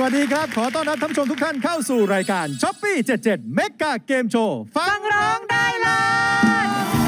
วัสดีครับขอต้อนรับท่านผู้ชมทุกท่านเข้าสู่รายการช้อปปี้77เมกะเกมโชว์ฟังร้องได้เลย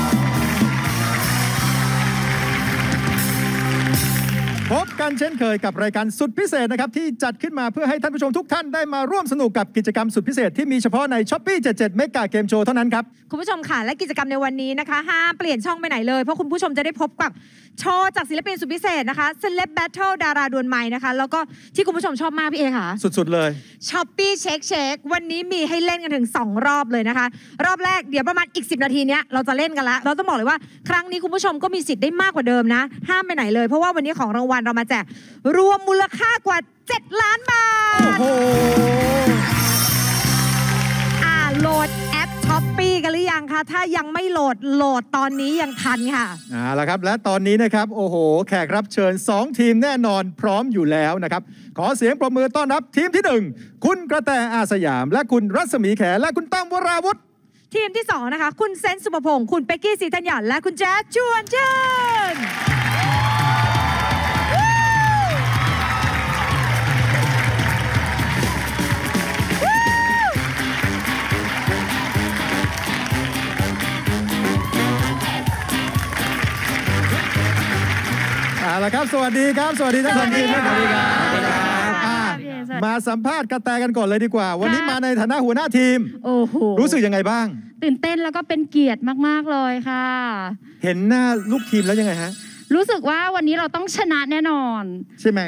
พบกันเช่นเคยกับรายการสุดพิเศษนะครับที่จัดขึ้นมาเพื่อให้ท่านผู้ชมทุกท่านได้มาร่วมสนุกกับกิจกรรมสุดพิเศษที่มีเฉพาะในช้อปปี้77เมกะเกมโชว์เท่านั้นครับคุณผู้ชมค่ะและกิจกรรมในวันนี้นะคะห้ามเปลี่ยนช่องไปไหนเลยเพราะคุณผู้ชมจะได้พบกับโชว์จากศิลปินสุดพิเศษนะคะ Celeb Battle ดาราดวลไมค์นะคะแล้วก็ที่คุณผู้ชมชอบมากพี่เอค่ะสุดๆเลยช้อปปี้เช็ควันนี้มีให้เล่นกันถึง2รอบเลยนะคะรอบแรกเดี๋ยวประมาณอีก10นาทีเนี้ยเราจะเล่นกันละเราต้องบอกเลยว่าครั้งนี้คุณผู้ชมก็มีสิทธิ์ได้มากกว่าเดิมนะห้ามไปไหนเลยเพราะว่าวันนี้ของรางวัลเรามาแจกรวมมูลค่ากว่า7 ล้านบาทโอ้โหโหลดแอปช้อปปี้กันหรือยังคะถ้ายังไม่โหลดตอนนี้ยังทันค่ะแล้วครับและตอนนี้นะครับโอ้โหแขกรับเชิญ2ทีมแน่นอนพร้อมอยู่แล้วนะครับขอเสียงปรบมือต้อนรับทีมที่1คุณกระแตอาสยามและคุณรัศมีแขและคุณตั้มวราวุธทีมที่2นะคะคุณเซนสุภพงศ์คุณเป๊กกี้ศรีธัญญาและคุณแจ๊สชวนเชิญแล้วครับสวัสดีครับสวัสดีทั้งสองทีมนะครับมาสัมภาษณ์กระแตกันก่อนเลยดีกว่าวันนี้มาในฐานะหัวหน้าทีมโอ้โหรู้สึกยังไงบ้างตื่นเต้นแล้วก็เป็นเกียรติมากๆเลยค่ะเห็นหน้าลูกทีมแล้วยังไงฮะรู้สึกว่าวันนี้เราต้องชนะแน่นอนใช่ไหม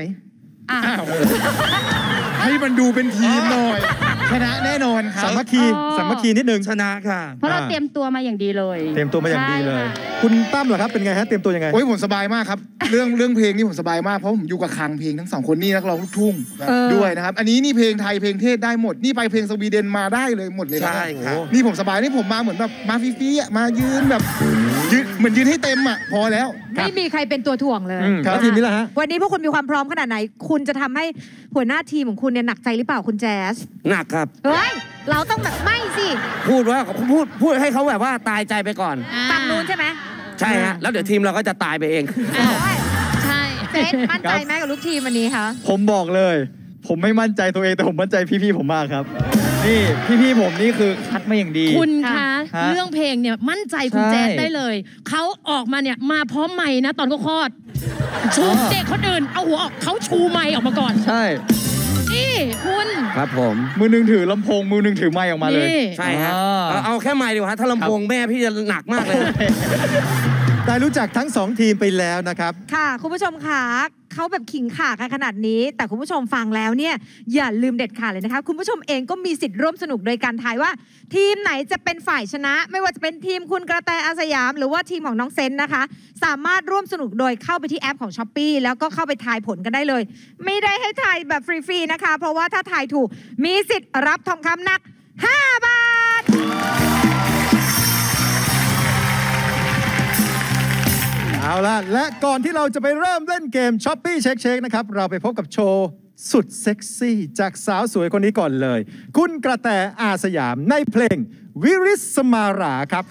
ให้มันดูเป็นทีมหน่อยชนะแน่นอนครับสามัคคีนิดนึงชนะค่ะเพราะเราเตรียมตัวมาอย่างดีเลยเตรียมตัวมาอย่างดีเลยคุณตั้มเหรอครับเป็นไงฮะเตรียมตัวยังไงโอ้ยผมสบายมากครับเรื่องเพลงนี่ผมสบายมากเพราะผมอยู่กับคลังเพลงทั้ง2คนนี่นักร้องลูกทุ่งด้วยนะครับอันนี้นี่เพลงไทยเพลงเทศได้หมดนี่ไปเพลงสวีเดนมาได้เลยหมดเลยนะนี่ผมสบายนี่ผมมาเหมือนแบบมาฟรีๆมายืนแบบเหมือนยืนให้เต็มอ่ะพอแล้วไม่มีใครเป็นตัวถ่วงเลยครับทีมนี้แหละฮะวันนี้พวกคุณมีความพร้อมขนาดไหนคุณจะทำให้หัวหน้าทีมของคุณเนี่ยหนักใจหรือเปล่าคุณแจ๊สหนักครับเฮ้ยเราต้องแบบไม่สิพูดให้เขาแบบว่าตายใจไปก่อนฝั่งนู้นใช่ไหมใช่ฮะแล้วเดี๋ยวทีมเราก็จะตายไปเองใช่เจ๊มั่นใจไหมกับลูกทีมวันนี้คะผมบอกเลยผมไม่มั่นใจตัวเองแต่ผมมั่นใจพี่ๆผมมากครับนี่พี่ๆผมนี่คือคัดมาอย่างดีคุณคะเรื่องเพลงเนี่ยมั่นใจคุณแจ๊สได้เลยเขาออกมาเนี่ยมาพร้อมไมค์นะตอนเขาคลอดชูเด็กคนอื่นเอาหัวออกเขาชูไมค์ออกมาก่อนใช่นี่คุณครับผมมือนึงถือลำโพงมือนึงถือไมค์ออกมาเลยใช่ฮะเอาแค่ไมค์ดีกว่าถ้าลำโพงแม่พี่จะหนักมากเลยได้รู้จักทั้ง2ทีมไปแล้วนะครับค่ะคุณผู้ชมค่ะเขาแบบขิงข่ากันขนาดนี้แต่คุณผู้ชมฟังแล้วเนี่ยอย่าลืมเด็ดขาดเลยนะคะคุณผู้ชมเองก็มีสิทธิ์ร่วมสนุกโดยการทายว่าทีมไหนจะเป็นฝ่ายชนะไม่ว่าจะเป็นทีมคุณกระแตอาสยามหรือว่าทีมของน้องเซนนะคะสามารถร่วมสนุกโดยเข้าไปที่แอปของ Shopee แล้วก็เข้าไปทายผลกันได้เลยไม่ได้ให้ทายแบบฟรีๆนะคะเพราะว่าถ้าทายถูกมีสิทธิ์รับทองคำหนัก5 บาทเอาล่ะและก่อนที่เราจะไปเริ่มเล่นเกมช้อปปี้เช็คนะครับเราไปพบกับโชว์สุดเซ็กซี่จากสาวสวยคนนี้ก่อนเลยคุณกระแตอาสยามในเพลงวิริสมาราครับ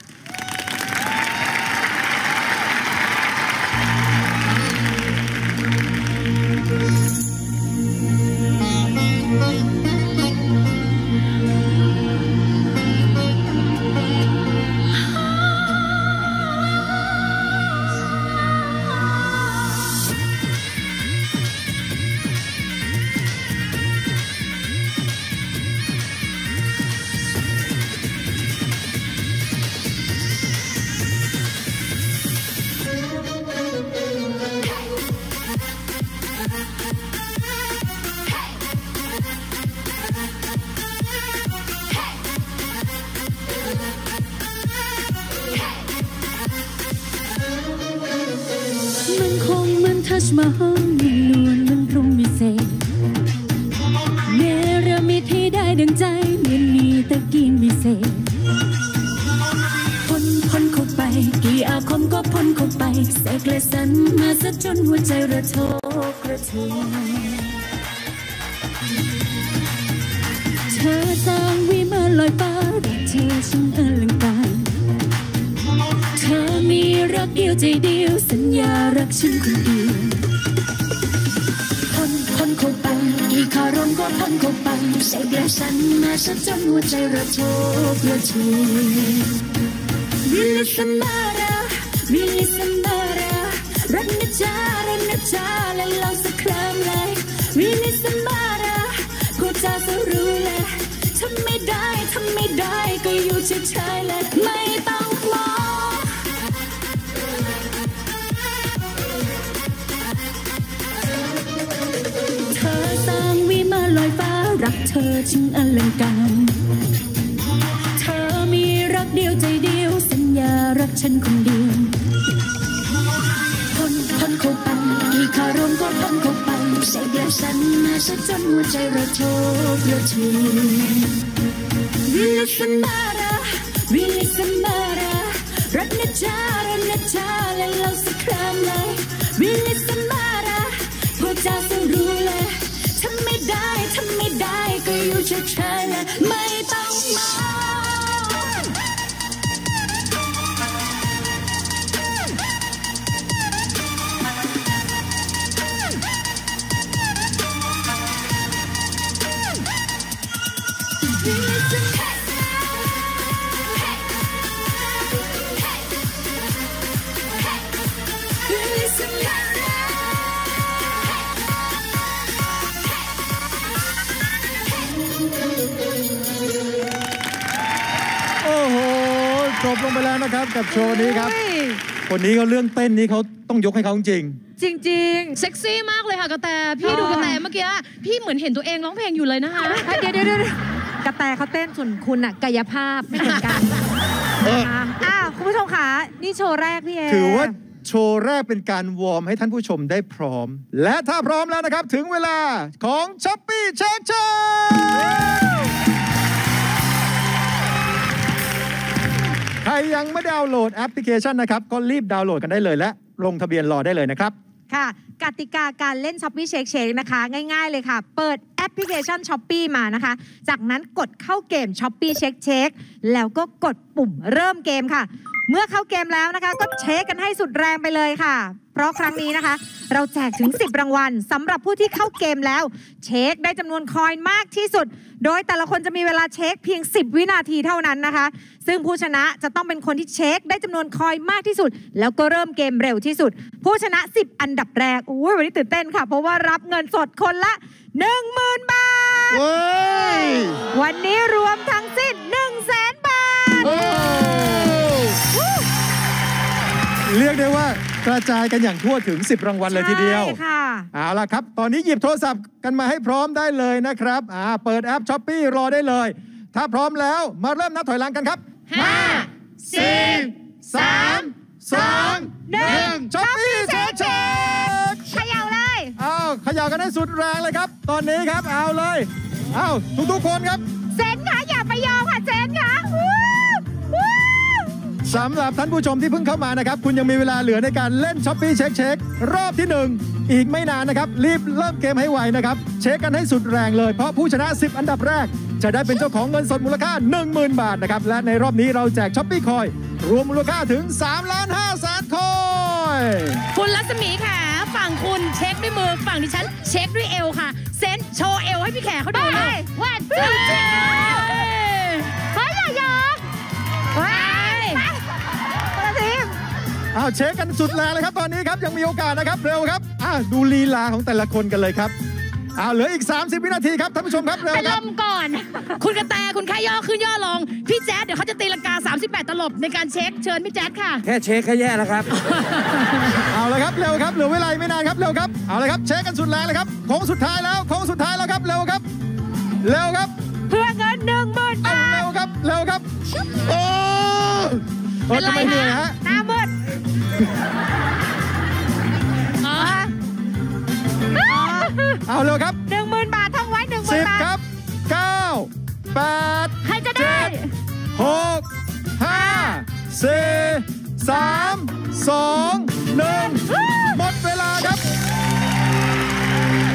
ทัชมาฮอลมันนวลมันพรหมวิเศษเนรมิตให้ได้ดังใจเหมือนมีตะกีนวิเศษพ้นเข้าไปกี่อาคมก็พ้นเข้าไปเสกและสันมาซะจนหัวใจระทกกระเทือนเธอสร้างวิมานลอยฟ้ารักเธอช่างอลังการเธอมีรักเดียวใจเดียวสัญญารักฉันคนเดียวพ้นเข้าไปกี่คารมก็พ้นเช็คแล้วฉันมาฉันจนหัวใจระทบระทวยวิลิสมาราวิลิสมารารักนะจ๊ะรักนะจ๊ะและลองสักครั้งเลยวิลิสมารากูจะรู้เลยทำไม่ได้ก็อยู่เฉยๆและไม่ต้องมองเธอสร้างวิมานลอยฟ้ารักเธอจึงอลังการเธอมีรักเดียวใจเดียวสัญญารักฉันคนเดียวพ้นเข้าไปกี่คารมก็พ้นเข้าไปใช่แล้วฉันมาฉันจนหัวใจระทบระทวยวิลิสมาราวิลิสมารารักนะจ๊ะและเราสักครั้งเลยวิลิสมาราพวกเจ้าจะรู้เลยทำไม่ได้ก็อยู่เฉยๆและไม่ต้องมองจบลงไปแล้วนะครับกับโชว์นี้ครับคนนี้เขาเรื่องเต้นนี้เขาต้องยกให้เขาจริงจริงเซ็กซี่มากเลยค่ะกระแตพี่ดูกระแตเมื่อกี้พี่เหมือนเห็นตัวเองร้องเพลงอยู่เลยนะคะเดี๋ยวกระแตเขาเต้นส่วนคุณอะกายภาพไม่เหมือนกันคุณผู้ชมคะนี่โชว์แรกพี่เอถือว่าโชว์แรกเป็นการวอร์มให้ท่านผู้ชมได้พร้อมและถ้าพร้อมแล้วนะครับถึงเวลาของช้อปปี้เช็คเช็คใครยังไม่ดาวน์โหลดแอปพลิเคชันนะครับก็รีบดาวน์โหลดกันได้เลยและลงทะเบียนรอได้เลยนะครับค่ะกติกาการเล่น Shopee Shake Shake นะคะง่ายๆเลยค่ะเปิดแอปพลิเคชัน Shopee มานะคะจากนั้นกดเข้าเกม Shopee Shake Shake แล้วก็กดปุ่มเริ่มเกมค่ะเมื่อเข้าเกมแล้วนะคะก็เช็คกันให้สุดแรงไปเลยค่ะเพราะครั้งนี้นะคะเราแจกถึง10รางวัลสำหรับผู้ที่เข้าเกมแล้วเช็คได้จำนวนคอยน์มากที่สุดโดยแต่ละคนจะมีเวลาเช็คเพียง10วินาทีเท่านั้นนะคะซึ่งผู้ชนะจะต้องเป็นคนที่เช็คได้จำนวนคอยน์มากที่สุดแล้วก็เริ่มเกมเร็วที่สุดผู้ชนะ10อันดับแรกวันนี้ตื่นเต้นค่ะเพราะว่ารับเงินสดคนละ 10,000 บาทวันนี้รวมทั้งสิ้น 100,000 บาทเรียกได้ว่ากระจายกันอย่างทั่วถึง10รางวัลเลยทีเดียวเอาล่ะครับตอนนี้หยิบโทรศัพท์กันมาให้พร้อมได้เลยนะครับเปิดแอป Shopee รอได้เลยถ้าพร้อมแล้วมาเริ่มนับถอยหลังกันครับ5 4 3 2 1 Shopee เช็คเช็คเขย่าเลยเขย่ากันให้สุดแรงเลยครับตอนนี้ครับเอาเลยทุกคนครับเซนค่ะอย่าไปยอมค่ะเซนค่ะสำหรับท่านผู้ชมที่เพิ่งเข้ามานะครับคุณยังมีเวลาเหลือในการเล่น Shopee เช็ครอบที่1อีกไม่นานนะครับรีบเริ่มเกมให้ไวนะครับเช็คกันให้สุดแรงเลยเพราะผู้ชนะ10อันดับแรกจะได้เป็นเจ้าของเงินสดมูลค่า 10,000 บาทนะครับและในรอบนี้เราแจก Shopee คอยรวมมูลค่าถึง 3,500,000 คอยคุณรัศมีค่ะฝั่งคุณเช็คด้วยมือฝั่งดิฉันเช็คด้วยเอวค่ะเซนโชว์เอวให้พี่แขกเขาดูเลยว่าจริงเฮ้ยอย่ายอมเช็คกันสุดแรงเลยครับตอนนี้ครับยังมีโอกาสนะครับเร็วครับดูลีลาของแต่ละคนกันเลยครับเหลืออีก30วินาทีครับท่านผู้ชมครับเร็วครับลมก่อนคุณกระแตคุณแค่ย่อขึ้นย่อลงพี่แจ๊ดเดี๋ยวเขาจะตีลังกา38ตลบในการเช็คเชิญพี่แจ๊ดค่ะแค่เช็คแย่แล้วครับเอาละครับเร็วครับเหลือเวลาไม่นานครับเร็วครับเอาละครับเช็คกันสุดแรงเลยครับโค้งสุดท้ายแล้วครับเร็วครับเพื่อเงิน 10,000 บาทเร็วครับทำไมเหนื่อยฮะหน้ามืดเอาเร็วครับ 10,000 บาทท่องไว้ 10,000 บาท 10ครับ9 8 ใครจะได้ 6 5 4 3 2 1หมดเวลาครับ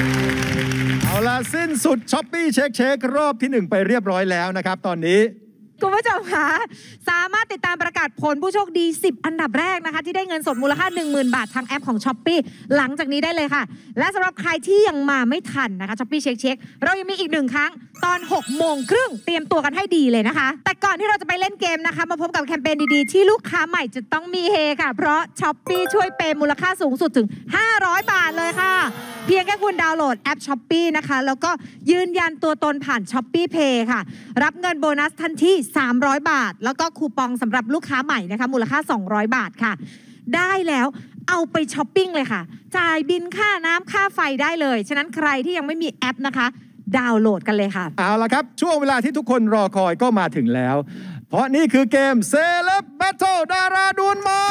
เอาล่ะสิ้นสุด Shopee เช็ครอบที่1ไปเรียบร้อยแล้วนะครับตอนนี้คุณผู้ชมคะสามารถติดตามประกาศผลผู้โชคดี10อันดับแรกนะคะที่ได้เงินสดมูลค่า 10,000 บาททางแอปของ Shopee หลังจากนี้ได้เลยค่ะและสำหรับใครที่ยังมาไม่ทันนะคะ Shopee เช็คเรายังมีอีก1ครั้งตอน 6 โมงครึ่งเตรียมตัวกันให้ดีเลยนะคะแต่ก่อนที่เราจะไปเล่นเกมนะคะมาพบกับแคมเปญดีๆที่ลูกค้าใหม่จะต้องมีเฮค่ะเพราะ Shopee ช่วยเปย์มูลค่าสูงสุดถึง500 บาทเลยค่ะเพียงแค่คุณดาวน์โหลดแอป Shopee นะคะแล้วก็ยืนยันตัวตนผ่าน Shopee Pay ค่ะรับเงินโบนัสทันที300 บาทแล้วก็คูปองสำหรับลูกค้าใหม่นะคะมูลค่า200 บาทค่ะได้แล้วเอาไปช้อปปิ้งเลยค่ะจ่ายบินค่าน้ำค่าไฟได้เลยฉะนั้นใครที่ยังไม่มีแอปนะคะดาวน์โหลดกันเลยค่ะเอาละครับช่วงเวลาที่ทุกคนรอคอยก็มาถึงแล้ว เพราะนี่คือเกม Celeb Battle ดาราดวลไม้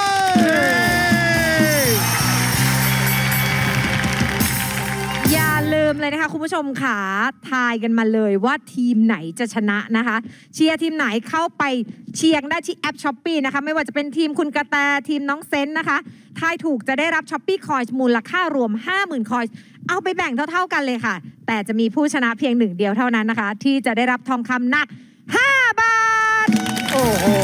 อย่าลืมเลยนะคะคุณผู้ชมค่ะทายกันมาเลยว่าทีมไหนจะชนะนะคะเชียร์ทีมไหนเข้าไปเชียร์ได้ที่แอป Shopee นะคะไม่ว่าจะเป็นทีมคุณกระแตทีมน้องเซนนะคะทายถูกจะได้รับ Shopee Coins มูลค่ารวม 50,000 Coins เอาไปแบ่งเท่าๆกันเลยค่ะแต่จะมีผู้ชนะเพียง1 เดียวเท่านั้นนะคะที่จะได้รับทองคำหนัก5 บาทโอ้โห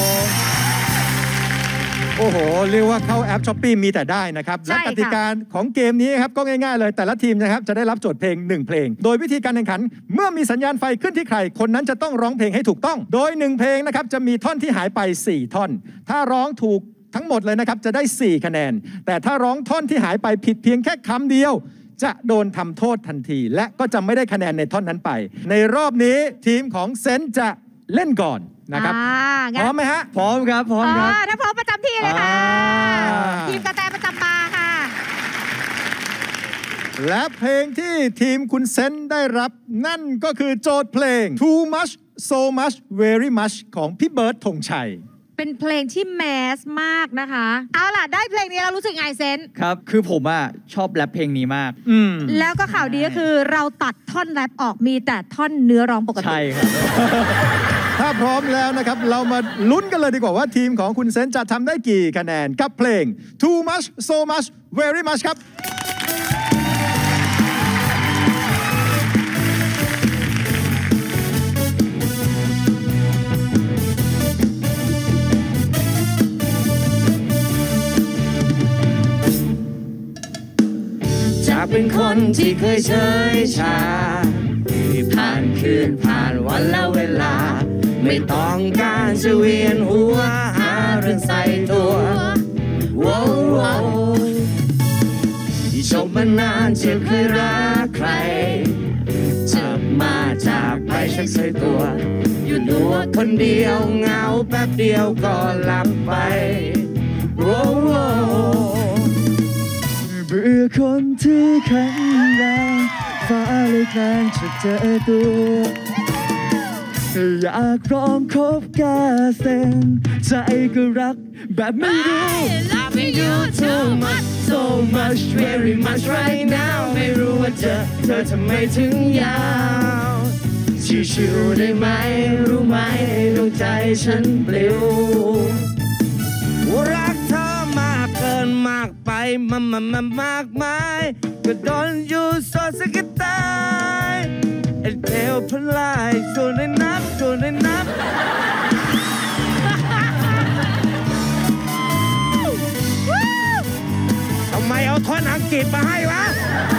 เรียกว่าเข้าแอป Shopee มีแต่ได้นะครับและกติกาของเกมนี้ครับก็ง่ายๆเลยแต่ละทีมนะครับจะได้รับโจทย์เพลง1เพลงโดยวิธีการแข่งขันเมื่อมีสัญญาณไฟขึ้นที่ใครคนนั้นจะต้องร้องเพลงให้ถูกต้องโดย1เพลงนะครับจะมีท่อนที่หายไป4ท่อนถ้าร้องถูกทั้งหมดเลยนะครับจะได้4คะแนนแต่ถ้าร้องท่อนที่หายไปผิดเพียงแค่คำเดียวจะโดนทำโทษทันทีและก็จะไม่ได้คะแนนในท่อนนั้นไปในรอบนี้ทีมของเซนจะเล่นก่อนนะครับพร้อมไหมฮะพร้อมครับพร้อมครับถ้าพร้อมประจำที่เลยค่ะทีมกระแตประจำมาค่ะและเพลงที่ทีมคุณเซนได้รับนั่นก็คือโจทย์เพลง Too Much So Much Very Much ของพี่เบิร์ดธงชัยเป็นเพลงที่แมสมากนะคะเอาล่ะได้เพลงนี้เรารู้สึกไงเซนครับคือผมชอบแรปเพลงนี้มากแล้วก็ข่าวดีก็คือเราตัดท่อนแรปออกมีแต่ท่อนเนื้อร้องปกติใช่ครับถ้าพร้อมแล้วนะครับเรามาลุ้นกันเลยดีกว่าว่าทีมของคุณเซนจะทำได้กี่คะแนนกับเพลง Too Much So Much Very Much ครับจากเป็นคนที่เคยเฉยชาที่ผ่านคืนผ่านวันและเวลาไม่ต้องการจะเวียนหัวหาเรื่องใส่ตัวที่ชมมานานที่เคยรักใครจะมาจากไปชักเสยตัวอยู่ตัวคนเดียวเหงาแป๊บเดียวก็หลับไปเบื่อคนที่แข็งแรงฟ้าเลยแกล้งจะเจอตัวอยากลองคบแก้เส้นใจก็รักแบบไม่รู้ Loving you too much so much very much right now ไม่รู้ว่าเธอทำไมถึงยาวชิวๆได้ไหมรู้ไหมดวงใจฉันปลิวรักเธอมากเกินมากไปมากมายก็โดนอยู่โซสกิตายเอ็ดเทลพลายส่วนในนับทำไมเอาท่อนอังกฤษมาให้วะ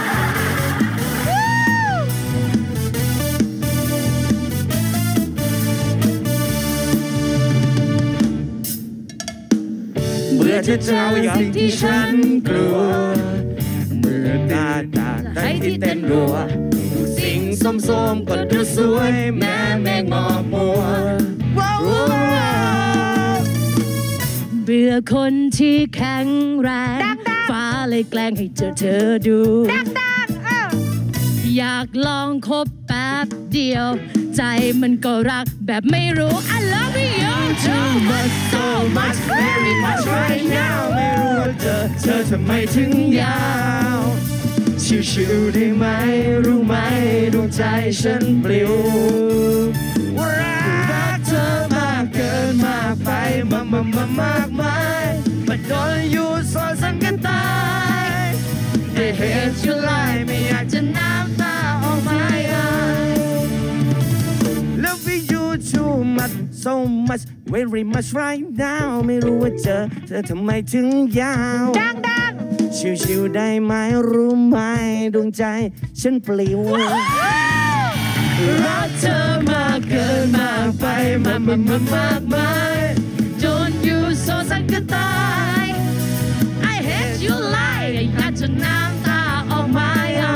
เมื่อเธอเจอสิ่งที่ฉันกลัวเมื่อหน้าตาใครที่เต้นรัวสิ่งส้มๆก็ดูสวยแม้แมงมองมัวเบื่อคนที่แข็งแรงฟ้าเลยแกล้งให้เธอดูอยากลองคบแป๊บเดียวใจมันก็รักแบบไม่รู้ I love you too much so much very much right now ไม่รู้ว่าเธอทำไมถึงยาวชิวๆได้ไหมรู้ไหมดวงใจฉันปลิวรักเธอมากเกินมากไปมากมายมันโดนอยู่ซอยสังกันตายได้เห็นจุลายไม่อยากจะน้ำตาออกมาLoving you too much so much very much right now ไม่รู้ว่าเจอเธอทำไมถึงยาวดังชิวๆได้ไหมรู้ไหมดวงใจฉันปลิวรักเธอมากเกินมากไปมากมายจนอยู่โซสักก็ตาย I hate you lie อยากจะน้ำตาออกมา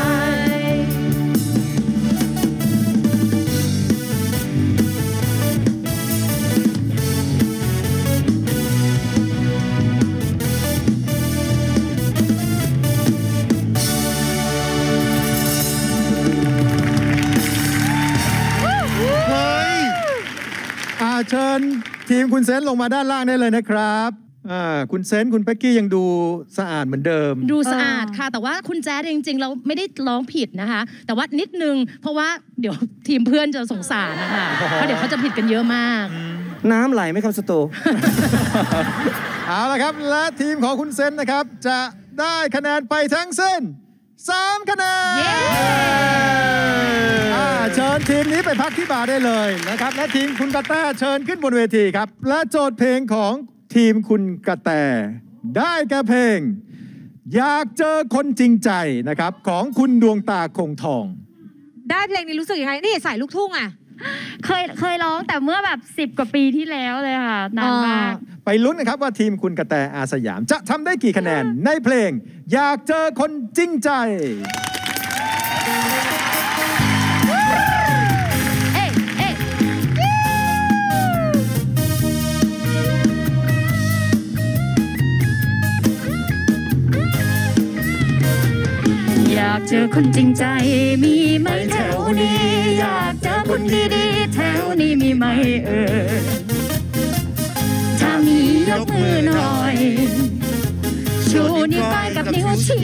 เชิญทีมคุณเซนลงมาด้านล่างได้เลยนะครับคุณเซนคุณเป๊กกี้ยังดูสะอาดเหมือนเดิมดูสะอาดค่ะแต่ว่าคุณแจ๊ดจริงๆเราไม่ได้ร้องผิดนะคะแต่ว่านิดนึงเพราะว่าเดี๋ยวทีมเพื่อนจะสงสารนะคะเพราะเดี๋ยวเขาจะผิดกันเยอะมากน้ำไหลไหมครับสโตเอาละครับและทีมของคุณเซนนะครับจะได้คะแนนไปทั้งสิ้น3 คะแนนเชิญทีมนี้ไปพักที่บาร์ได้เลยนะครับและทีมคุณกระแตเชิญขึ้นบนเวทีครับและโจทย์เพลงของทีมคุณกระแตได้แก่เพลงอยากเจอคนจริงใจนะครับของคุณดวงตาคงทองได้เพลงนี้รู้สึกยังไงนี่สายลูกทุ่งเคยร้องแต่เมื่อแบบ10 กว่าปีที่แล้วเลยค่ะนานมากไปลุ้นนะครับว่าทีมคุณกระแตอาสยามจะทำได้กี่คะแนนในเพลงอยากเจอคนจริงใจอยากเจอคนจริงใจมีไหมแถวนี้อยากเจอคนดีๆแถวนี้มีไหมถ้ามียกมือหน่อยชูนิ้วก้อยกับนิ้วชี้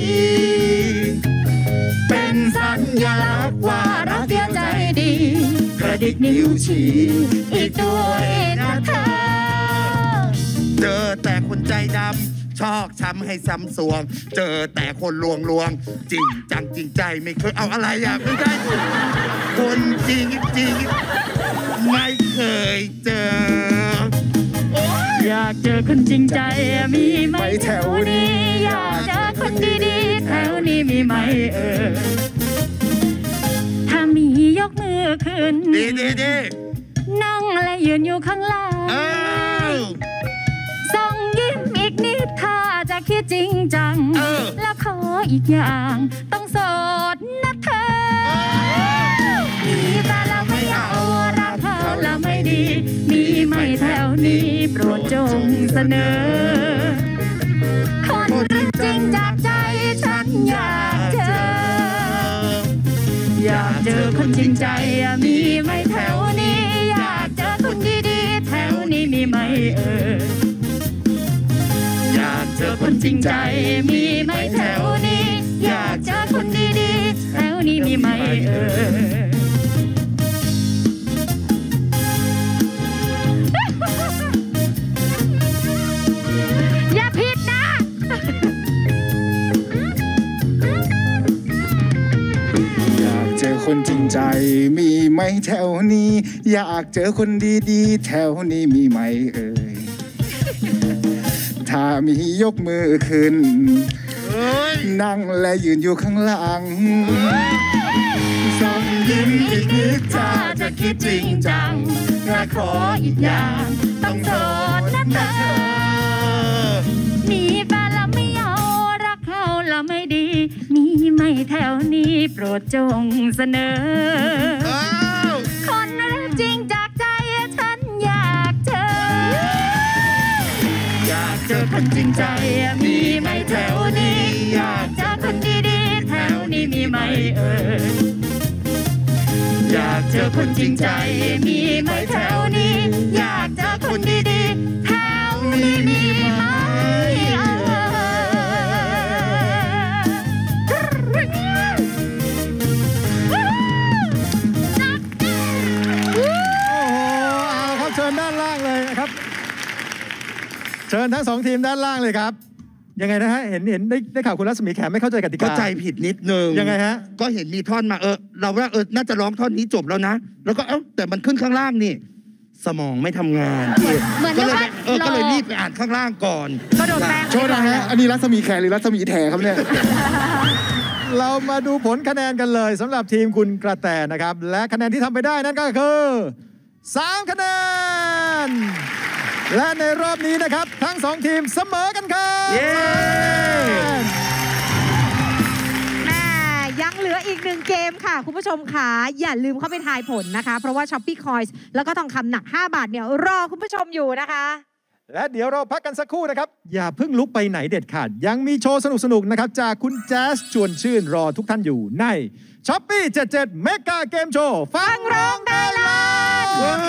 เป็นสัญลักษณ์ว่ารักเดียวใจดีกระดิกนิ้วชี้อีกด้วยนะเธอเจอแต่คนใจดำชอกช้ำให้ซ้ำสวงเจอแต่คนลวงจริงจังจริงใจไม่เคยเอาอะไรไม่ได้คนจริงไม่เคยเจออยากเจอคนจริงใจมีไหมแถวนี้อยากเจอคนดีๆแถวนี้มีไหมถ้ามียกมือขึ้นดีนั่งและยืนอยู่ข้างล่างส่งยิ้มอีกนิดถ้าจะคิดจริงจังแล้วขออีกอย่างต้องโสดนะเธอมีแต่เราไม่เอารักเขาเราไม่ดีมีไม่แถวนี้โปรดจงเสนอคนรักจริงจากใจฉันอยากเจอคนจริงใจมีไหมแถวนี้อยากเจอคนดีๆแถวนี้มีไหมอยากเจอคนจริงใจมีไหมแถวนี้อยากเจอคนดีๆแถวนี้มีไหมอย่าผิดนะอยากเจอคนจริงใจมีไหมแถวนี้อยากเจอคนดีๆแถวนี้มีไหมถ้ามียกมือขึ้นนั่งและยืนอยู่ข้างหลังส่งยิ้มอีกนิดถ้าจะคิดจริงจังและขออีกอย่างต้องโสดนะเธอมีแฟนแล้วไม่เอารักเขาแล้วไม่ดีมีไหมแถวนี้โปรดจงเสนอคนรักจริงจากใจฉันอยากเจอคนจริงใจมีไหมแถวนี้อยากเจอคนดีๆแถวนี้มีไหมอยากเจอคนจริงใจมีไหมแถวนี้อยากเจอคนดีๆแถวนี้มีไหมเอาครับเชิญด้านล่างเลยนะครับเชิญทั้ง2 ทีมด้านล่างเลยครับยังไงนะฮะเห็นได้ข่าวคุณรัศมีแขไม่เข้าใจกติกาเข้าใจผิดนิดนึงยังไงฮะก็เห็นมีท่อนมาเราว่าน่าจะร้องท่อนนี้จบแล้วนะแล้วก็แต่มันขึ้นข้างล่างนี่สมองไม่ทำงานเหมือนเรียกว่าก็เลยรีบไปอ่านข้างล่างก่อนก็โดนแป้งโทษนะฮะอันนี้รัศมีแขหรือรัศมีแถครับเนี่ยเรามาดูผลคะแนนกันเลยสำหรับทีมคุณกระแตนะครับ และคะแนนที่ทำไปได้นั่นก็คือ3 คะแนน และในรอบนี้นะครับทั้ง2 ทีมเสมอกันครับยังเหลืออีก1 เกมค่ะคุณผู้ชมค่ะอย่าลืมเข้าไปทายผลนะคะเพราะว่า Shopee Coins แล้วก็ทองคำหนัก5 บาทเนี่ยรอคุณผู้ชมอยู่นะคะและเดี๋ยวเราพักกันสักครู่นะครับอย่าเพิ่งลุกไปไหนเด็ดขาดยังมีโชว์สนุกๆนะครับจากคุณแจ๊สชวนชื่นรอทุกท่านอยู่ใน Shopee 77 เมกาเกมโชว์ฟังร้องได้ล้าน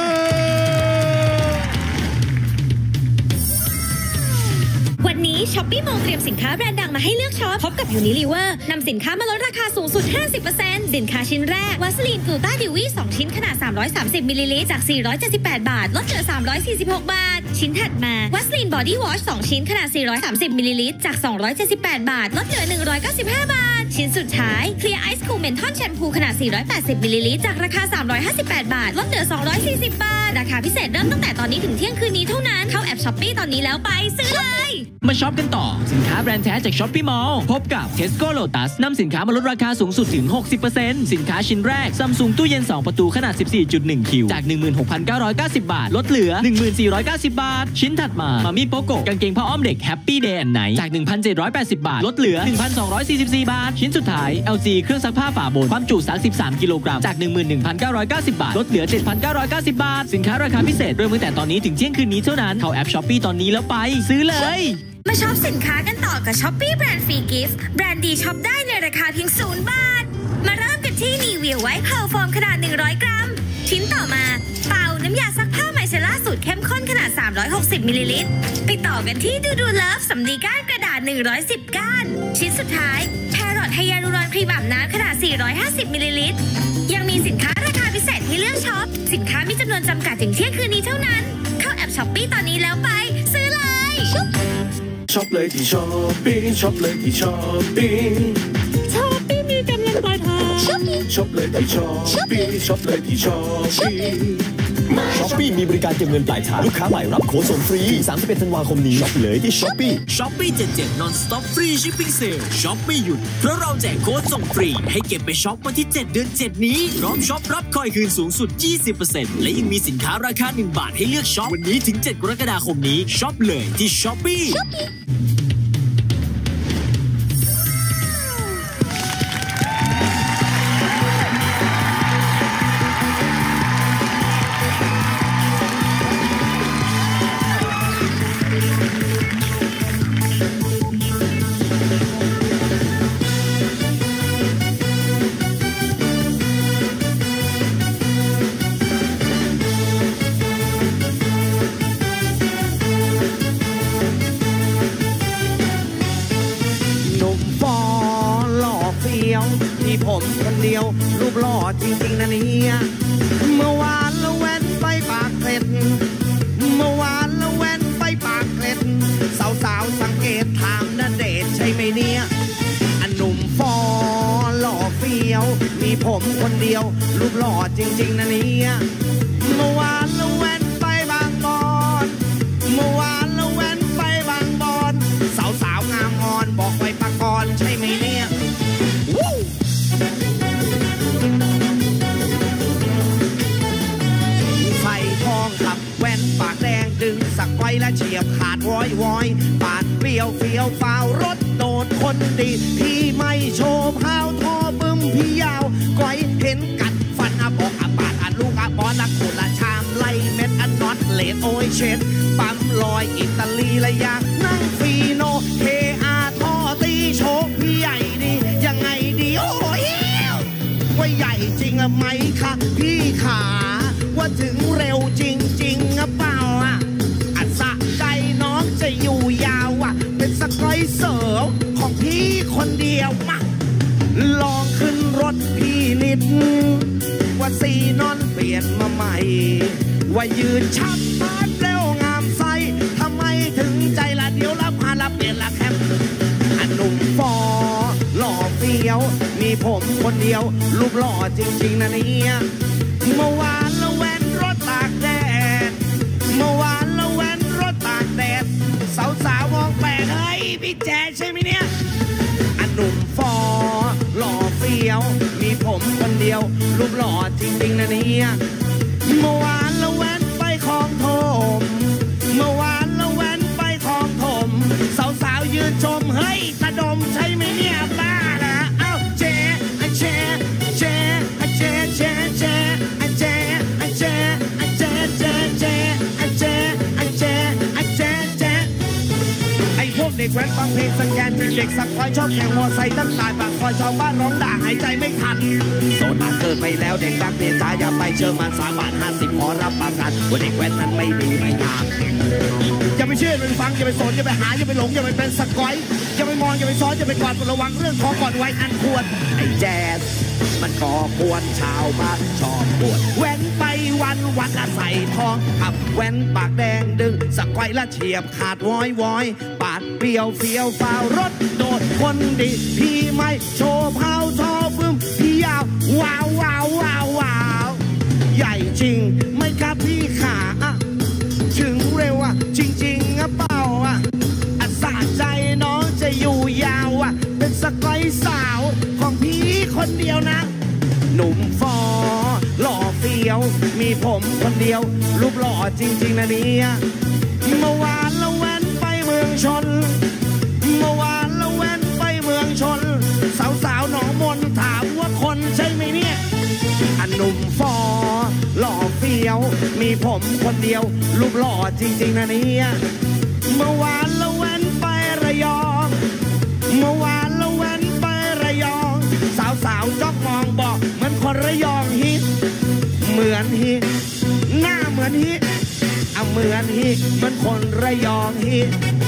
วันนี้ Shopee Mall เตรียมสินค้าแบรนด์ดังมาให้เลือกช็อปพบกับ Unilever นำสินค้ามาลดราคาสูงสุด 50% สินค้าชิ้นแรกวัสลีนกลูต้าดิวี่2 ชิ้นขนาด330มิลลิลิตรจาก478 บาทลดเหลือ346 บาทชิ้นถัดมาวัสลีนบอดี้วอช2 ชิ้นขนาด430มิลลิลิตรจาก278 บาทลดเหลือ195 บาทชิ้นสุดท้าย Clear Ice Cool Menthol Shampoo ขนาด480มิลลิลิตรจากราคา358 บาทลดเหลือ240 บาทราคาพิเศษเริ่มตั้งแต่ตอนนี้ถึงเที่ยงคืนนี้เท่านั้นเข้าแอป Shopee ตอนนี้แล้วไปซื้อเลยมาช็อปกันต่อสินค้าแบรนด์แท้จาก Shopee Mall พบกับ Tesco Lotus นำสินค้ามาลดราคาสูงสุดถึง 60% สินค้าชิ้นแรก Samsung ตู้เย็น 2 ประตูขนาด 14.1 คิวจาก 16,990 บาทลดเหลือ 1,490 บาทชิ้นถัดมาMami Poco กางเกงผ้าอ้อมเด็ก Happy Day and Night จาก 1,780 บาทลดเหลือ 1,244 บาทชิ้นสุดท้าย LG เครื่องซักผ้าฝาบนความจุ33กิโลกรัมจาก 11,990 บาทลดเหลือ 7,990 บาทสินค้าราคาพิเศษเริ่มตั้งแต่ตอนนี้ถึงเที่ยงคืนนี้เท่านั้นเข้าแอป Shopee ตอนนี้แล้วไปซื้อเลยมาช็อปสินค้ากันต่อกับ Shopee แบรนด์ฟรีกิฟต์แบรนด์ดีช็อปได้ในราคาเพียง0 บาทมาเริ่มกันที่นีเวียไวท์เพร์ลโฟมขนาด100 กรัมชิ้นต่อมาเป่าน้ำยาซักผ้าไมเซล่าสูตรเข้มข้นขนาด360มิลลิลิตรไปต่อกันที่ดูเลิฟสำลีก้านกระดาษ110ก้านชิ้นสุดท้ายแพรอทไฮยาลูรอนครีมอาบน้ำขนาด450มิลลิลิตรยังมีสินค้าราคาพิเศษให้เลือกช็อปสินค้ามีจำนวนจำกัดถึงเที่ยงคืนนี้เท่านั้นเข้าแอป Shopee ตอนนี้แล้วไปซื้อเลยช็อปเลยที่ช้อปปี้ช็อปเลยที่ช้อปปี้ช้อปปี้มีกำลังปลายทางช็อปเลยที่ช้อปปี้ช็อปเลยที่ช้อปปี้ช้อปปี้มีบริการเก็บเงินปลายทางลูกค้าใหม่รับโค้ดส่งฟรี31 ธันวาคมนี้ช็อปเลยที่ช้อปปี้ 77 non stop free shipping sale ช็อปไม่หยุดเพราะเราแจกโค้ดส่งฟรีให้เก็บไปช็อปวันที่7 เดือน 7นี้พร้อมช็อปรับคอยคืนสูงสุด 20% และยังมีสินค้าราคา1 บาทให้เลือกช็อปวันนี้ถึง7 กรกฎาคมนี้ช็อปเลยที่ช้อปปี้ที่ผมคนเดียวรูปหล่อจริงๆนะเนี่ยเมื่อวานละแว่นไปปากเกร็ดเมื่อวานละแว่นไปปากเกร็ดสาวๆสังเกตถามณเดชน์ใช่ไหมเนี่ยอันหนุ่มฟอหล่อเฟี้ยวมีผมคนเดียวรูปหล่อจริงๆนะเนี่ยเมื่อวานละแว่นไปบางบอนเมื่อวานละแว่นไปบางบอนสาวๆงามอ่อนบอกไว้ปากรใช่ไหมเนี่ยใส่ทองขับแว่นปากแดงดึงสักไว้และเฉียบขาดวอยปาดเปรี้ยวเฟี้ยวฟ้าวรถโดดคนดีพี่ไม่โชว์พาวทอบึ้มพี่ยาวก้อยเห็นกัดฟันบอกปาดลูกบอลขุดชามไล่เม็ดน็อตเลดโอยเช็ดปั๊มลอยอิตาลีและอยากนั่งฟีโนเฮอาท่อตีโชกพี่ใหญ่ดียังไงดีโอ้ยว่าใหญ่จริงไหมคะพี่ขาว่าถึงเร็วจริงๆเปล่าอัศใจน้องจะอยู่ยาวเป็นสกอยเสริมของพี่คนเดียวมาลองขึ้นรถพี่นิดว่าสีนอนเปลี่ยนมาใหม่ว่ายืนชักบ้านเร็วงามไซทำไมถึงใจละเดียวละพาละเปลี่ยนละแคมอันหนุ่มฟอหล่อเฟี้ยวมีผมคนเดียวรูปหล่อจริงๆนะเนี่ยเมื่อวานละแว่นรถตากแดดแจ๊ใช่ไหมเนี่ยหนุ่มฟอหล่อเฟี้ยวมีผมคนเดียวรูปหล่อจริงๆนะเนี่ยเมื่อวานเราแว้นไปคลองถมเมื่อวานเราแว้นไปคลองถมสาวๆยืนชมเฮ้ยตาดมใช่ไหมเนี่ยบ้าละเอ้าเจ๊เจ๊เจ๊เจ๊เจ๊เจ๊เจ๊เจ๊เจ๊เจ๊เจ๊เจ๊เจ๊เจ๊เจ๊ไอ้พวกเด็กแว้นฟังเพลงสแกนมีเด็กสักคอยชอบแข่งมอไซค์ตั้งตายปากคอยชาวบ้านร้องด่าหายใจไม่ทันโซนมาเกิดไปแล้วเด็กรักเรียนจ้าอย่าไปเชิญมัน3 บาท 50ขอรับประกันว่าเด็กแว้นนั้นไม่ดีไม่งามอย่าไปเชื่ออย่าไปฟังอย่าไปสนอย่าไปหาอย่าไปหลงอย่าไปเป็นสกอยอย่าไปมองอย่าไปซ้อนอย่าไปกอดระวังเรื่องของก่อนไว้อันควรไอ้แจ๊สมันก่อกวนชาวบ้านชอบปวดแว้นไปวันละใส่ทองขับแว้นปากแดงดึงสกอยละเฉียบขาดวอยปาดเปรี้ยวเฟี้ยวฟ้าวรถโดดคนดีพี่ไม่โชว์เผาทอบึ้มพี่ยาวว้าวว้าวว้าวว้าวใหญ่จริงไม่ครับพี่ขาถึงเร็วจริงๆเปล่าสะใจน้องจะอยู่ยาวเป็นสกอยสาวของพี่คนเดียวนะหนุ่มฟอหล่อเฟี้ยวมีผมคนเดียวรูปหล่อจริงๆนะเนี่ยเมื่อวานเราแว้นไปเมืองชนเมื่อวานเราแว้นไปเมืองชนสาวๆหนองมนถามว่าคนใช่ไหมเนี่ยหนุ่มฟอหล่อเฟี้ยวมีผมคนเดียวรูปหล่อจริงๆนะเนี่ยเมื่อวานเราแว้นไประยองเมื่อวานเราแว้นไประยองสาวๆจ้องมองบอกเหมือนคนระยองฮิเหมือนฮิหน้าเหมือนฮิเหมือนฮิเหมือนคนระยองฮิ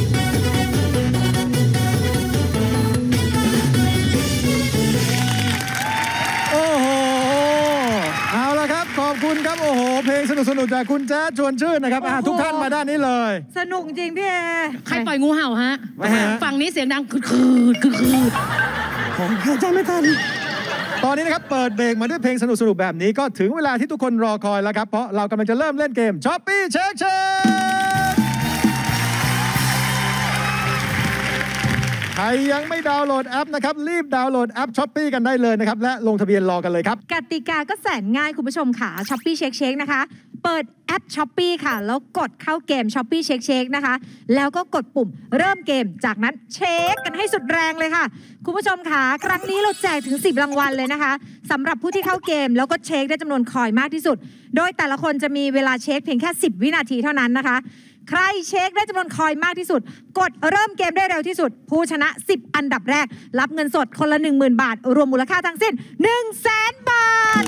โอ้โหเอาละครับขอบคุณครับโอ้โหเพลงสนุกๆจากคุณแจ๊ดชวนชื่นนะครับทุกท่านมาด้านนี้เลยสนุกจริงพี่เอใครปล่อยงูเห่าฮะฝั่งนี้เสียงดังคือผมหายใจไม่ทันตอนนี้นะครับเปิดเบรกมาด้วยเพลงสนุกๆแบบนี้ก็ถึงเวลาที่ทุกคนรอคอยแล้วครับเพราะเรากำลังจะเริ่มเล่นเกมช้อปปี้เช็คใครยังไม่ดาวน์โหลดแอปนะครับรีบดาวน์โหลดแอปช้อปปี้กันได้เลยนะครับและลงทะเบียนรอกันเลยครับกติกาก็แสนง่ายคุณผู้ชมค่ะช้อปปี้เช็คนะคะเปิดแอปช้อปปี้ค่ะแล้วกดเข้าเกมช้อปปี้เช็คนะคะแล้วก็กดปุ่มเริ่มเกมจากนั้นเช็คกันให้สุดแรงเลยค่ะคุณผู้ชมค่ะครั้งนี้เราแจกถึง10รางวัลเลยนะคะสำหรับผู้ที่เข้าเกมแล้วก็เช็คได้จำนวนคอยมากที่สุดโดยแต่ละคนจะมีเวลาเช็คเพียงแค่10วินาทีเท่านั้นนะคะใครเช็คได้จำนวนคอยมากที่สุดกดเริ่มเกมได้เร็วที่สุดผู้ชนะ10อันดับแรกรับเงินสดคนละ 10,000 บาทรวมมูลค่าทั้งสิ้น 100,000 บาท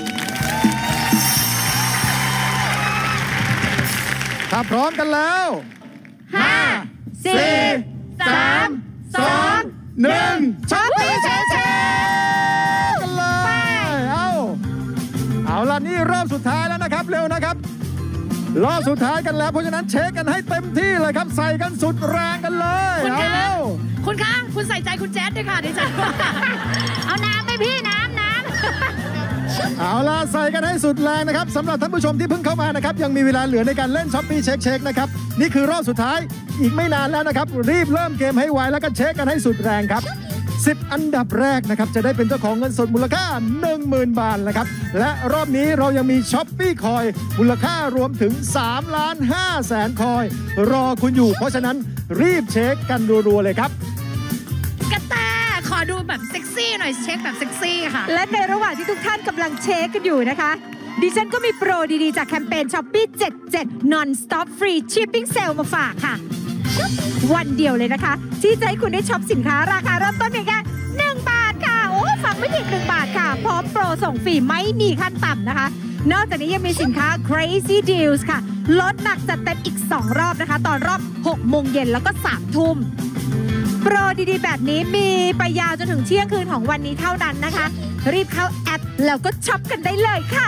ถ้าพร้อมกันแล้ว5 4 3 2 1ช้อปปี้เช็คกันเลยเอาล่ะนี่รอบสุดท้ายแล้วนะครับเร็วนะครับรอบสุดท้ายกันแล้วเพราะฉะนั้นเช็คกันให้เต็มที่เลยครับใส่กันสุดแรงกันเลยคุณคะคุณใส่ใจคุณแจ๊ดด้วยค่ะดิฉันเอาน้ำไหมพี่น้ำเอาล่ะใส่กันให้สุดแรงนะครับสำหรับท่านผู้ชมที่เพิ่งเข้ามานะครับยังมีเวลาเหลือในการเล่นช้อปปี้เช็คนะครับนี่คือรอบสุดท้ายอีกไม่นานแล้วนะครับรีบเริ่มเกมให้ไวแล้วก็เช็คกันให้สุดแรงครับ10อันดับแรกนะครับจะได้เป็นเจ้าของเงินสดมูลค่า 10,000 บาทนะครับและรอบนี้เรายังมีช้อปปี้คอยมูลค่ารวมถึง3,500,000 คอยรอคุณอยู่เพราะฉะนั้นรีบเช็คกันรัวๆเลยครับกระแตขอดูแบบเซ็กซี่หน่อยเช็คแบบเซ็กซี่ค่ะและในระหว่างที่ทุกท่านกำลังเช็คกันอยู่นะคะดิฉันก็มีโปรดีๆจากแคมเปญ Shopee 77 Non Stop Free Shipping Sale มาฝากค่ะวันเดียวเลยนะคะที่จะให้คุณได้ช็อปสินค้าราคาเริ่มต้นเพียงแค่1 บาทค่ะโอ้ฟังไม่ผิด1 บาทค่ะพร้อมโปรส่งฟรีไม่มีขั้นต่ำนะคะนอกจากนี้ยังมีสินค้า Crazy Deals ค่ะลดหนักจัดเต็มอีก2รอบนะคะตอนรอบ 6 โมงเย็นแล้วก็3 ทุ่มโปรดีๆแบบนี้มีไปยาวจนถึงเที่ยงคืนของวันนี้เท่านั้นนะคะรีบเข้าแอปแล้วก็ช็อปกันได้เลยค่ะ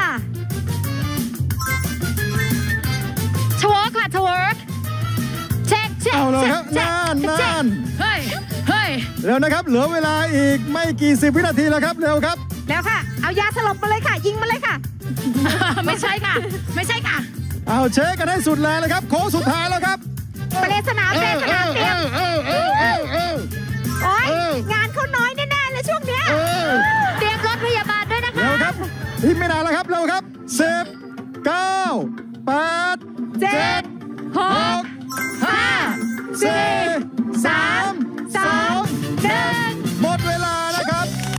ทเวิร์กค่ะทเวิร์กเช็คเอาเลยครับนานเฮ้ยเร็วนะครับเหลือเวลาอีกไม่กี่10 วินาทีแล้วครับเร็วครับแล้วค่ะเอายาสลบมาเลยค่ะยิงมาเลยค่ะไม่ใช่ค่ะเอาเช็คกันให้สุดแรงเลยครับโค้งสุดท้ายแล้วครับเปรสนามเตรียมโอ๊ยงานเขาน้อยแน่ๆเลยช่วงเนี้ยเตรียมรถพยาบาลด้วยนะคะเร็วครับอีกไม่นานแล้วครับเร็วครับ10 9 8 7 6 5 4 3 2 1หมดเวลานะครับ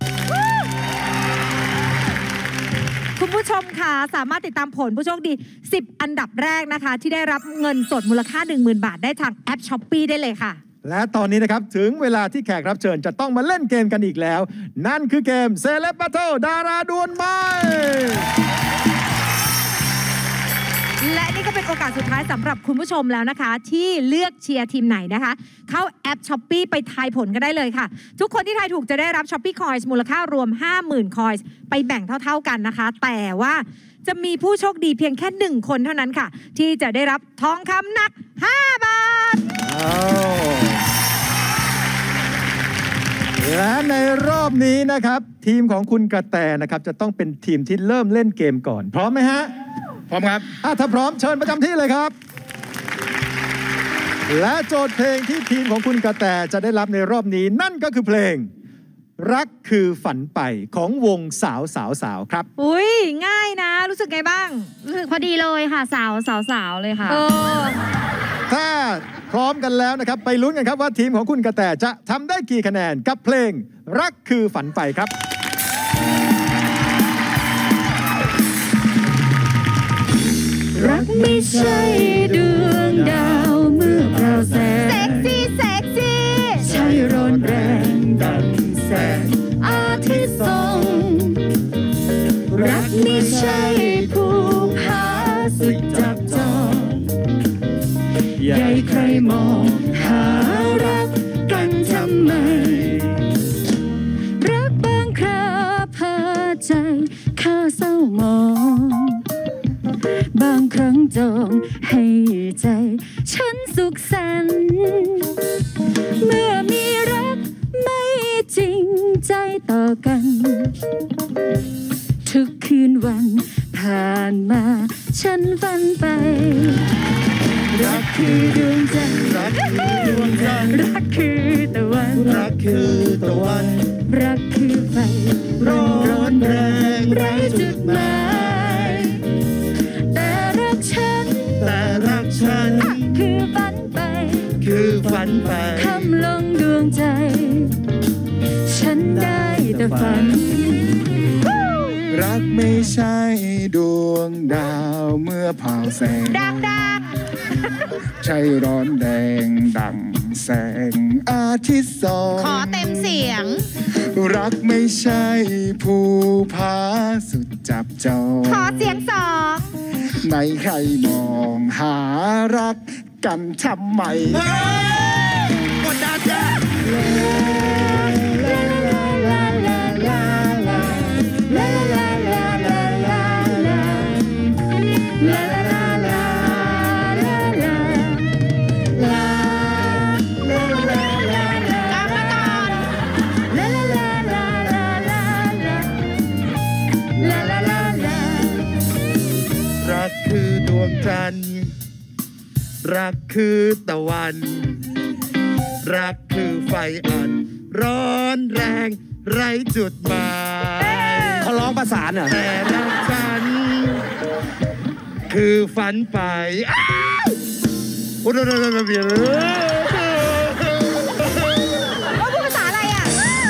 คุณผู้ชมค่ะสามารถติดตามผลผู้โชคดี10อันดับแรกนะคะที่ได้รับเงินสดมูลค่า 10,000 บาทได้ทางแอป Shopee ได้เลยค่ะและตอนนี้นะครับถึงเวลาที่แขกรับเชิญจะต้องมาเล่นเกมกันอีกแล้วนั่นคือเกม Celeb Battle ดาราดวลไม้และนี่ก็เป็นโอกาสสุดท้ายสำหรับคุณผู้ชมแล้วนะคะที่เลือกเชียร์ทีมไหนนะคะเข้าแอป Shopee ไปทายผลกันได้เลยค่ะทุกคนที่ทายถูกจะได้รับ Shopee Coins มูลค่ารวม 50,000 Coins ไปแบ่งเท่าๆกันนะคะแต่ว่าจะมีผู้โชคดีเพียงแค่1คนเท่านั้นค่ะที่จะได้รับทองคำหนัก5 บาทและในรอบนี้นะครับทีมของคุณกระแตนะครับจะต้องเป็นทีมที่เริ่มเล่นเกมก่อนพร้อมไหมฮะพร้อมครับถ้าพร้อมเชิญประจำที่เลยครับและโจทย์เพลงที่ทีมของคุณกระแตจะได้รับในรอบนี้นั่นก็คือเพลงรักคือฝันไปของวงสาวครับอุ้ยง่ายนะรู้สึกไงบ้างรู้สึกพอดีเลยค่ะสาวเลยค่ะถ้าพร้อมกันแล้วนะครับไปลุ้นกันครับว่าทีมของคุณกระแตจะทำได้กี่คะแนนกับเพลงรักคือฝันไปครับรักไม่ใช่ดวงดาวเมื่อพราวแสงเซ็กซี่ใช่ร้อนแรงดังแสงอาทิตย์ส่องรักไม่ใช่ผู้พาสุดจับจองใหญ่ใครมองหารักกันทำไมรักบางคราพาใจข้าเศร้ามองบางครั้งจองให้ใจฉันสุขสันต์เมื่อมีรักไม่จริงใจต่อกันทุกคืนวันผ่านมาฉันฝันไปรักคือดวงจันทร์รักคือดวงจันทร์รักคือตะวันรักคือตะวันรักคือไฟร้อนแรงไร้จุดหมายแต่รักฉันคือฝันไปคำลงดวงใจฉันได้แต่ฝันรักไม่ใช่ดวงดาวเมื่อผ่าแสงใช่ร้อนแดงดังแสงอาทิตย์ส่องขอเต็มเสียงรักไม่ใช่ผู้พาสุดจับจองขอเสียง2 ในใครมองหารักกันทำไมกดดันจ้ะรักคือดวงจันทร์รักคือตะวันรักคือไฟอ่อนร้อนแรงไร้จุดหมายเขาร้องประสานเหรอแต่รักฉันคือฝันไปโอ้โหเบียร์ว่าพูดภาษาอะไรอ่ะ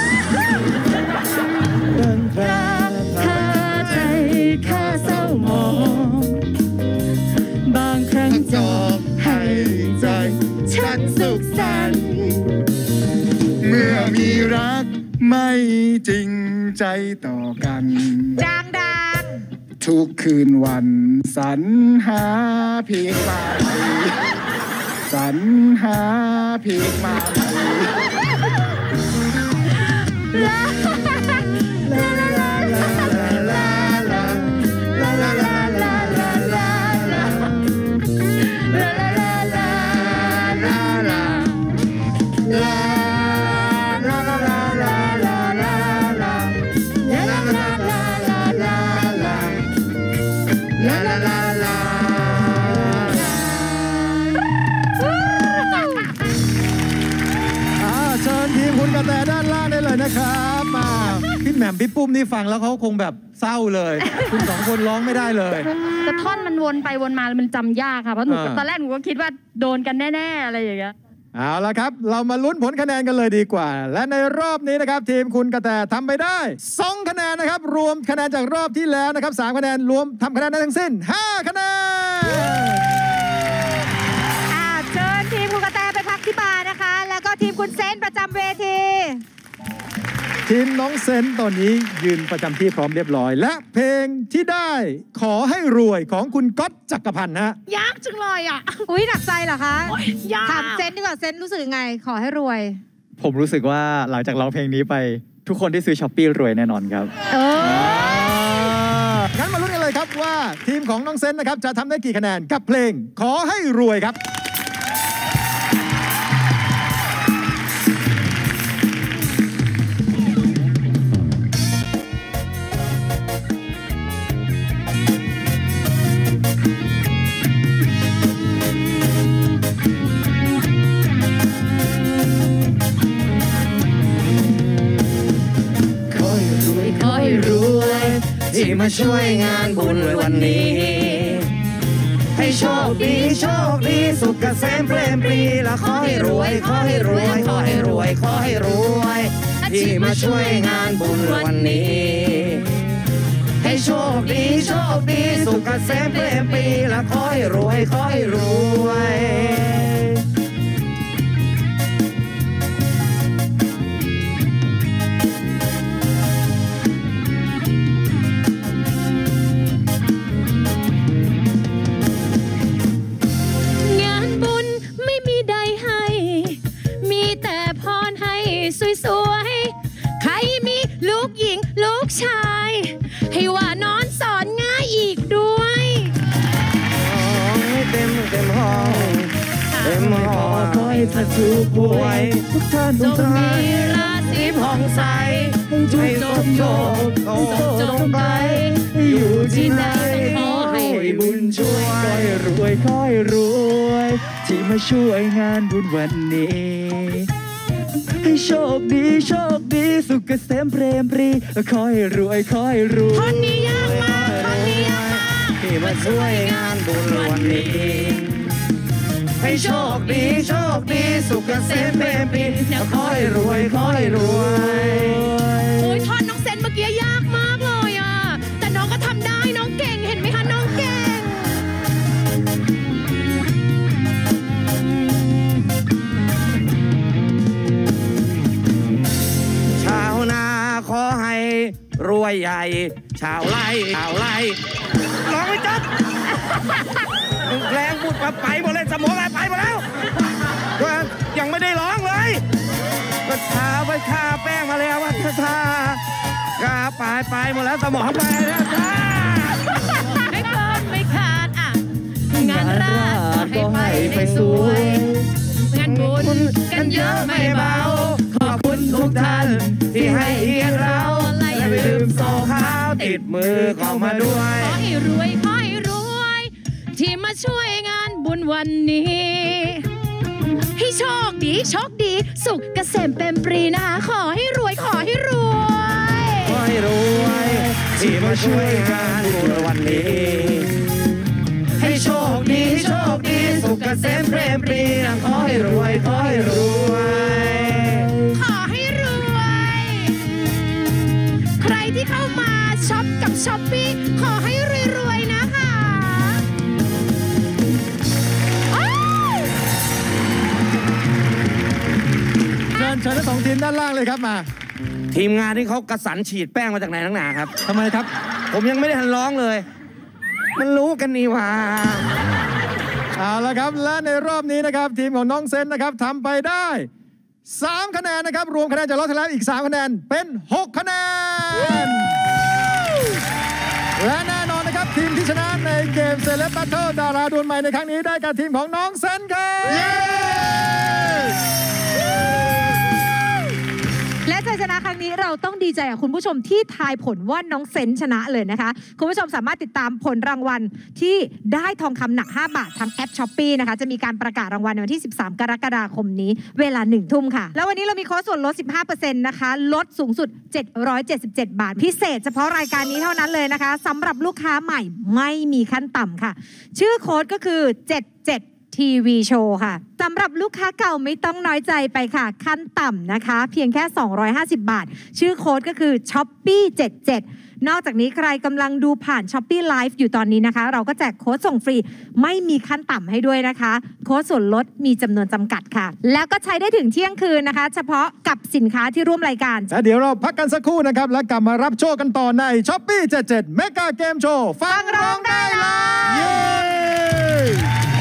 ข้าใจข้าเศร้ามองบางครั้งจองให้ใจฉันสุขสันต์เมื่อมีรักไม่จริงใจต่อกันดังทุกคืนวันสรรหาเพียงมาสรรหาเพียงมาเชิญทีมคุณกระแตนะครับพี่แหม่มพี่ปุ้มนี่ฟังแล้วเขาคงแบบเศร้าเลยคุณสองคนร้องไม่ได้เลยแต่ท่อนมันวนไปวนมามันจำยากค่ะเพราะหนูตอนแรกหนูก็คิดว่าโดนกันแน่ๆอะไรอย่างเงี้ยเอาละครับเรามาลุ้นผลคะแนนกันเลยดีกว่าและในรอบนี้นะครับทีมคุณกระแตทำไปได้2คะแนนนะครับรวมคะแนนจากรอบที่แล้วนะครับ3คะแนนรวมทำคะแนนได้ทั้งสิ้น5คะแนนเชิญทีมคุณกระแตไปพักที่บาร์นะคะแล้วก็ทีมคุณเซนประจำเวทีทีมน้องเซนตอนนี้ยืนประจำที่พร้อมเรียบร้อยและเพลงที่ได้ขอให้รวยของคุณก๊อตจักรพันธ์ฮะยากจังเลยอ่ะอุ้ยหนักใจเหรอคะยากถามเซนดีกว่าเซนรู้สึกยังไงขอให้รวยผมรู้สึกว่าหลังจากร้องเพลงนี้ไปทุกคนที่ซื้อช้อปปี้รวยแน่นอนครับงั้นมาลุ้นกันเลยครับว่าทีมของน้องเซนนะครับจะทำได้กี่คะแนนกับเพลงขอให้รวยครับที่มาช่วยงานบุญวันนี้ให้โชคดีโชคดีสุขเกษมเปรมปรีและขอให้รวยขอให้รวยขอให้รวยขอให้รวยที่มาช่วยงานบุญวันนี้ให้โชคดีโชคดีสุขเกษมเปรมปรีและขอให้รวยขอให้รวยสวยๆใครมีลูกหญิงลูกชายให้ว่านอนสอนง่ายอีกด้วยเต็มห้องเต็มห้องคอยถ้าถูกหวยทุกท่านทุกท่านมีราศีผ่องใสให้สมโชคจงไปอยู่ที่ไหนขอให้บุญช่วยขอให้รวยขอให้รวยที่มาช่วยงานบุญวันนี้ให้โชคดีโชคดีสุขเกษมเปรมปรีขอให้รวยขอให้รวยท่อนนี้ยากมากท่อนนี้ยากมากที่มาช่วยงานบุญวันนี้ให้โชคดีโชคดีสุขเกษมเปรมปรีขอให้รวยขอให้รวยโอ้ยท่อนน้องเซนเมื่อกี้ยากมากเลยอ่ะแต่น้องก็ทำได้น้องเก่งเห็นไหมคะน้องเก่งขอให้รวยใหญ่ชาวไร่ร้องไม่จบแรงพูดไปหมดเลยสมองไปหมดแล้วยังไม่ได้ร้องเลยก็ทาไปทาแป้งมาแล้วว่าทากาไปหมดแล้วสมองไปแล้วไม่เกินไม่ขาดอ่ะงานราดก็ให้สวยงานบุญกันเยอะไม่เบาขอบคุณทุกท่านที่ให้เกียรติเราและไม่ลืมโซ่ขาวติดมือเข้ามาด้วยขอให้รวยขอให้รวยที่มาช่วยงานบุญวันนี้ให้โชคดีโชคดีสุขเกษมเป็นปรีนะขอให้รวยขอให้รวยขอให้รวยที่มาช่วยงานบุญวันนี้ให้โชคดีโชคดีสุขเกษมเปรมปรีนะขอให้รวยขอให้รวยใครที่เข้ามาช็อปกับช้อปปี้ขอให้รวยๆนะคะเชิญทั้งสองทีมด้านล่างเลยครับมาทีมงานที่เขากระสันฉีดแป้งมาจากไหนนักหนาครับทำไมครับผมยังไม่ได้ทันร้องเลยมันรู้กันนี่ว่าเอาละครับและในรอบนี้นะครับทีมของน้องเซนนะครับทำไปได้3คะแนนนะครับรวมคะแนนจากรอบที่แล้วอีก3คะแนนเป็น6คะแนนและแน่นอนนะครับทีมที่ชนะในเกมเซเลบแบทเทิลดาราดวลใหม่ในครั้งนี้ได้กับทีมของน้องเซนครับและชัยชนะครั้งนี้เราต้องดีใจกับคุณผู้ชมที่ทายผลว่าน้องเซนชนะเลยนะคะคุณผู้ชมสามารถติดตามผลรางวัลที่ได้ทองคำหนัก5 บาททางแอป Shopee นะคะจะมีการประกาศรางวัลในวันที่13 กรกฎาคมนี้เวลา 1 ทุ่มค่ะแล้ววันนี้เรามีโค้ดส่วนลด 15% นะคะลดสูงสุด777 บาทพิเศษเฉพาะรายการนี้เท่านั้นเลยนะคะสำหรับลูกค้าใหม่ไม่มีขั้นต่ำค่ะชื่อโค้ดก็คือ77ทีวีโชว์ค่ะสำหรับลูกค้าเก่าไม่ต้องน้อยใจไปค่ะขั้นต่ำนะคะเพียงแค่250 บาทชื่อโค้ดก็คือ Shopee 77นอกจากนี้ใครกำลังดูผ่าน Shopee Live อยู่ตอนนี้นะคะเราก็แจกโค้ดส่งฟรีไม่มีขั้นต่ำให้ด้วยนะคะโค้ดส่วนลดมีจำนวนจำกัดค่ะแล้วก็ใช้ได้ถึงเที่ยงคืนนะคะเฉพาะกับสินค้าที่ร่วมรายการและเดี๋ยวเราพักกันสักครู่นะครับแล้วกลับมารับโชคกันต่อใน Shopee 77 Mega Game Show ฟังร้องได้เลย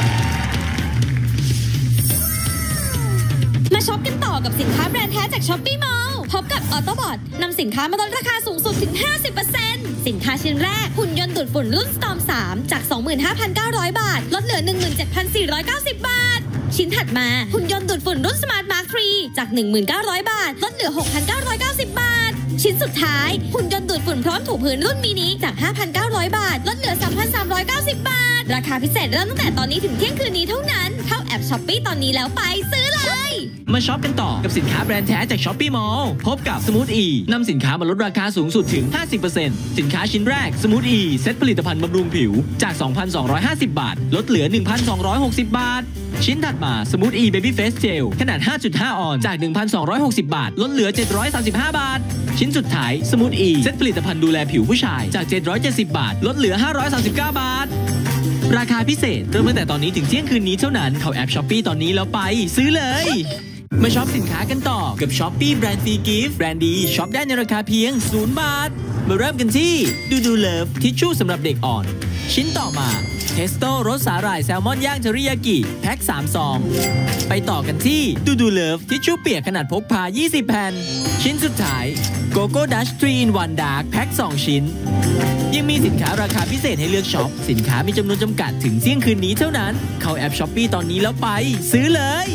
มาช็อปกันต่อกับสินค้าแบรนด์แท้จาก Shopee Mall พบกับ Autobot นำสินค้ามาลดราคาสูงสุดถึง 50% สินค้าชิ้นแรกหุ่นยนต์ดูดฝุ่นรุ่น Storm 3 จาก 25,900 บาทลดเหลือ 17,490 บาท ชิ้นถัดมาหุ่นยนต์ดูดฝุ่นรุ่น Smart Mark 3 จาก 1,900 บาทลดเหลือ 6,990 บาท ชิ้นสุดท้ายหุ่นยนต์ดูดฝุ่นพร้อมถูพื้นรุ่นมินิจาก 5,900 บาทลดเหลือ 3,390 บาทราคาพิเศษเริ่มตั้งแต่ตอนนี้ถึงเที่ยงคืนนี้เท่านั้นเข้าแอป Shopee ตอนนี้แล้วไปซื้อเลยมาช็อปกันต่อกับสินค้าแบรนด์แท้จาก Shopee Mall พบกับ Smooth E นำสินค้ามาลดราคาสูงสุดถึง 50% สินค้าชิ้นแรก Smooth E เซ็ตผลิตภัณฑ์บำรุงผิวจาก 2,250 บาทลดเหลือ 1,260 บาทชิ้นถัดมา Smooth E Baby Face Gel ขนาด 5.5 ออนจาก 1,260 บาทลดเหลือ 735 บาทชิ้นสุดท้าย Smooth E เซ็ตผลิตภัณฑ์ดูแลผิวผู้ชายจาก 770 บาทลดเหลือ 539 บาทราคาพิเศษเริ่มตั้งแต่ตอนนี้ถึงเที่ยงคืนนี้เท่านั้นเข้าแอป Shopee ตอนนี้แล้วไปซื้อเลยมาช็อปสินค้ากันต่อกับ Shopee แบรนด์ฟรีกิฟต์แบรนด์ดีช็อปได้ในราคาเพียง0 บาทมาเริ่มกันที่ดูเลิฟทิชชู่สำหรับเด็กอ่อนชิ้นต่อมาเทสโต้รสสาหร่ายแซลมอนย่างเทริยากิแพ็ค3 ซองไปต่อกันที่ดูเลิฟทิชชู่เปียกขนาดพกพา20 แผ่นชิ้นสุดท้ายโกโก้ดัช3 in 1 Dark แพ็ค2 ชิ้นยังมีสินค้าราคาพิเศษให้เลือกช็อปสินค้ามีจำนวนจำกัดถึงเที่ยงคืนนี้เท่านั้นเข้าแอป Shopee ตอนนี้แล้วไปซื้อเลย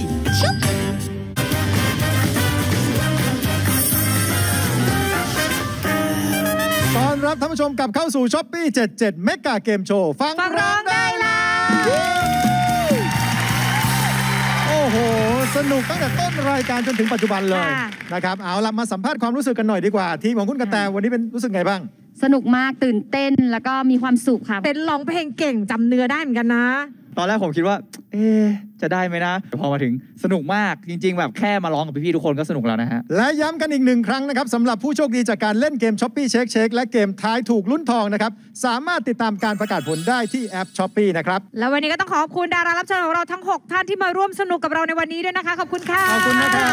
ตอนรับท่านผู้ชมกลับเข้าสู่ Shopee 77 Mega Game Show ฟังร้องได้เลยโอ้โหสนุกตั้งแต่ต้นรายการจนถึงปัจจุบันเลยนะครับเอาล่ะมาสัมภาษณ์ความรู้สึกกันหน่อยดีกว่าทีมของคุณกระแตวันนี้เป็นรู้สึกไงบ้างสนุกมากตื่นเต้นแล้วก็มีความสุขค่ะเป็นร้องเพลงเก่งจำเนื้อได้เหมือนกันนะตอนแรกผมคิดว่าจะได้ไหมนะพอมาถึงสนุกมากจริงๆแบบแค่มาร้องกับพี่ๆทุกคนก็สนุกแล้วนะฮะและย้ำกันอีก1 ครั้งนะครับสำหรับผู้โชคดีจากการเล่นเกม Shopee Shake และเกมทายถูกลุ้นทองนะครับสามารถติดตามการประกาศผลได้ที่แอป Shopee นะครับแล้ววันนี้ก็ต้องขอบคุณดารารับเชิญของเราทั้ง6 ท่านที่มาร่วมสนุกกับเราในวันนี้ด้วยนะคะขอบคุณค่ะขอบคุณนะครับ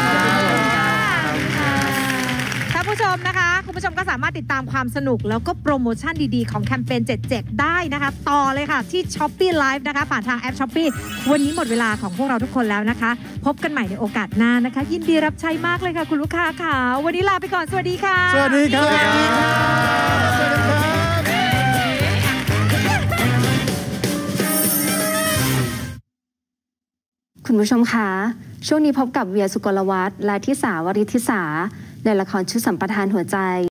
ท่านผู้ชมนะคะคุณผู้ชมก็สามารถติดตามความสนุกแล้วก็โปรโมชั่นดีๆของแคมเปญ77ได้นะคะต่อเลยค่ะที่ Shopee Live นะคะผ่านทางแอป Shopee วันนี้หมดเวลาของพวกเราทุกคนแล้วนะคะพบกันใหม่ในโอกาสหน้านะคะยินดีรับใช้มากเลยค่ะคุณลูกค้าค่ะวันนี้ลาไปก่อนสวัสดีค่ะสวัสดีครับคุณผู้ชมคะช่วงนี้พบกับเวียสุกลวัฒน์และทิสาวริธิสาในละครชุดสัมปทานหัวใจ